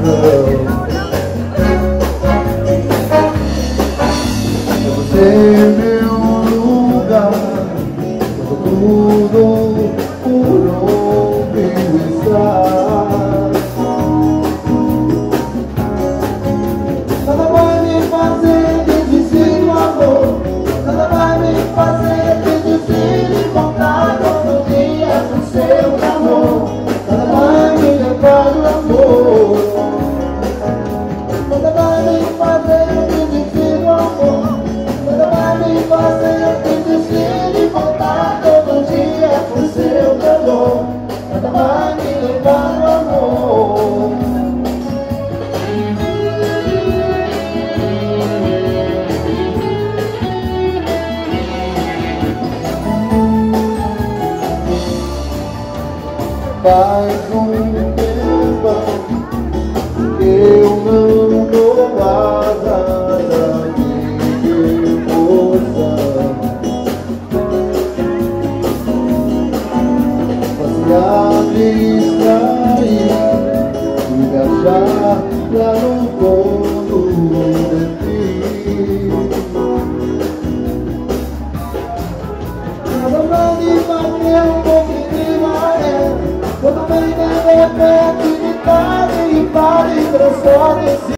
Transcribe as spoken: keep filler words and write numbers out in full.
Você é meu lugar, tudo por onde está. Nada vai me fazer desistir do amor, nada vai me fazer desistir de voltar outro dia pro seu amor. Nada vai me levar do amor, nada vai me fazer desistir do amor, nada vai me fazer desistir de voltar todo dia pro seu amor. Nada vai me levar do amor. Faz um tempo que eu não dou asa da minha emoção. Passear, distrair e viajar lá no fundo de ti. Nada vai me bater um pouquinho de maré, quando vem de repente me pare e pare, transforme-se.